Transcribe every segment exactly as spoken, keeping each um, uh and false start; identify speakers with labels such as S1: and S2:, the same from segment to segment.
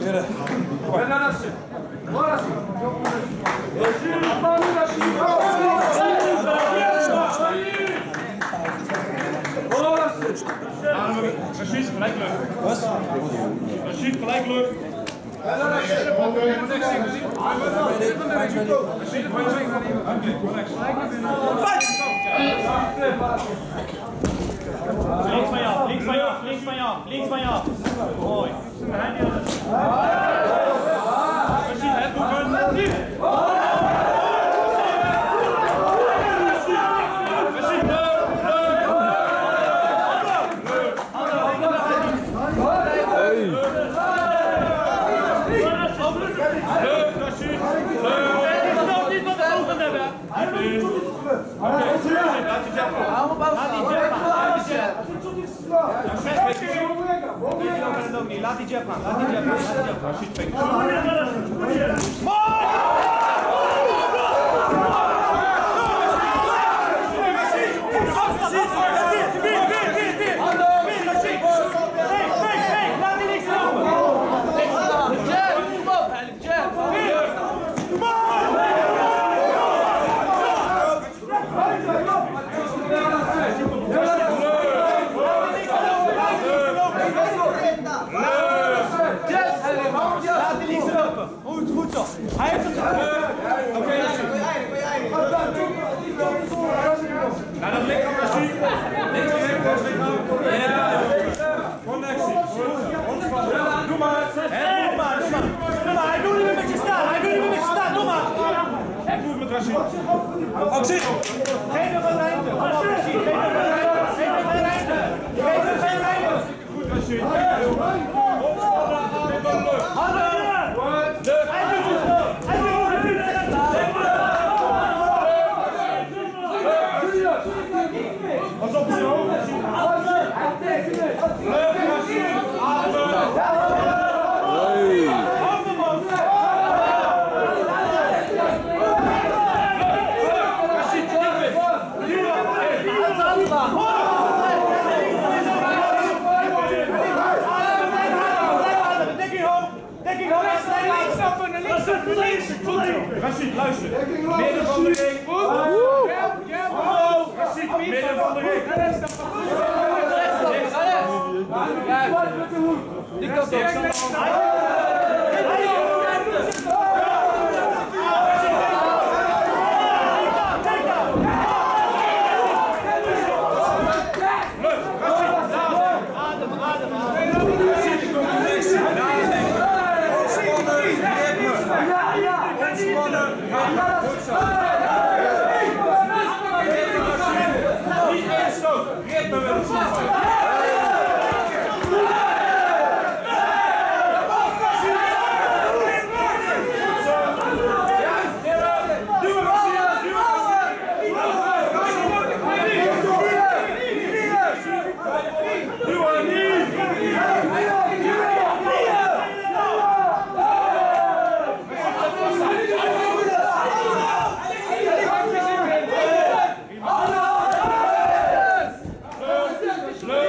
S1: Rachid, gelijk lucht. Rachid, gelijk lucht. Links van je af, links van je af, links van je af, links van je af. Mooi. Rachid, het boeken. Laat die jab gaan, laat die jab gaan, laat die jab gaan. Rachid, fake. Laat die niks lopen. Jab, kom op, jab. Goed, goed zo. Hij heeft het gedaan. Oké, Rachid. Nou, dat ligt op Rachid. Links en rechts lichaam. Ja. Connectie. Doe maar. Doe maar, doe maar. Doe maar, hij doet niet meer met je staan. Hij doet niet meer met je staan. Doe maar. Hij doet het met Rachid. Actie. Geef hem een ruimte. Kom op, Rachid. Geef hem een ruimte. Geef hem een ruimte. Geef hem geen ruimte. Goed, Rachid. Handen. Pas op je hoofd. Rachid, luister. Midden van de ring. Rachid, midden van de ring. Die kant op. Leuk!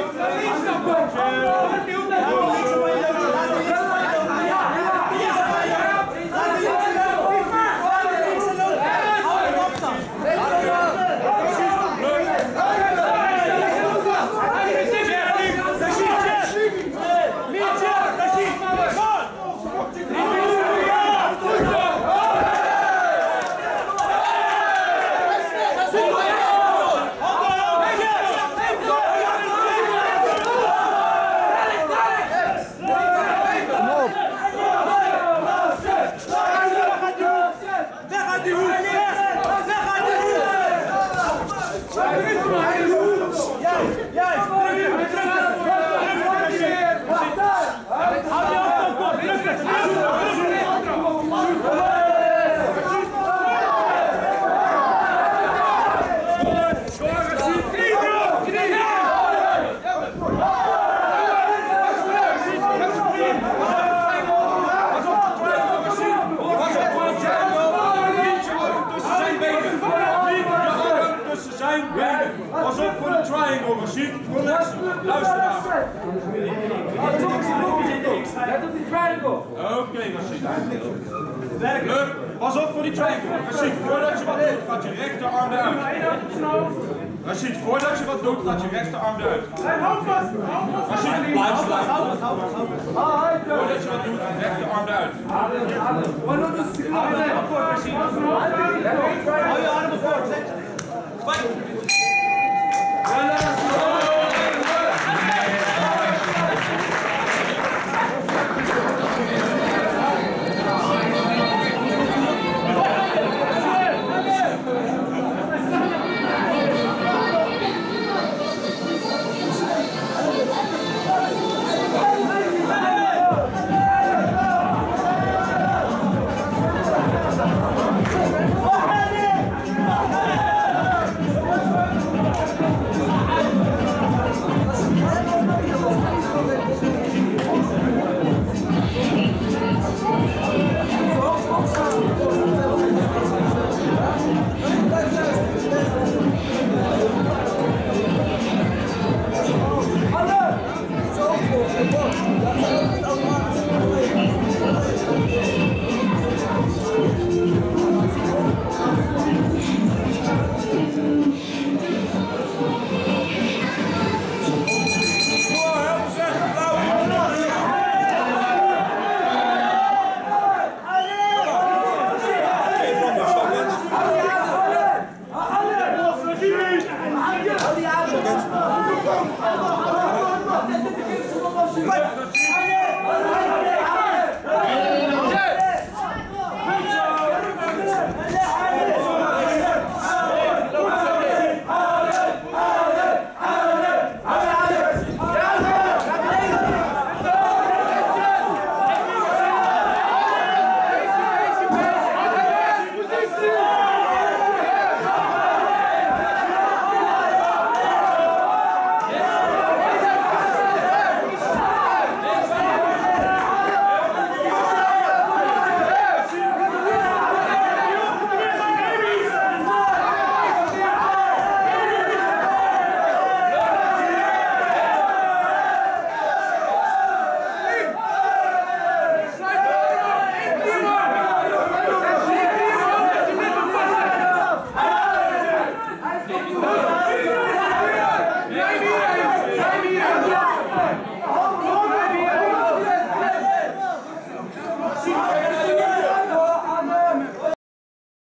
S1: Rachid, connectie. Luister naar.
S2: Let op die triangle.
S1: Oké, Rachid. Leuk. Pas op voor die triangle. Rachid, voordat je wat doet, gaat je rechterarm eruit. Rachid, voordat je wat doet, gaat je rechterarm eruit. Rachid, blijf staan. Voordat je wat doet, rechterarm eruit. Hou je armen voor, Rachid. Hou je armen voor, zet.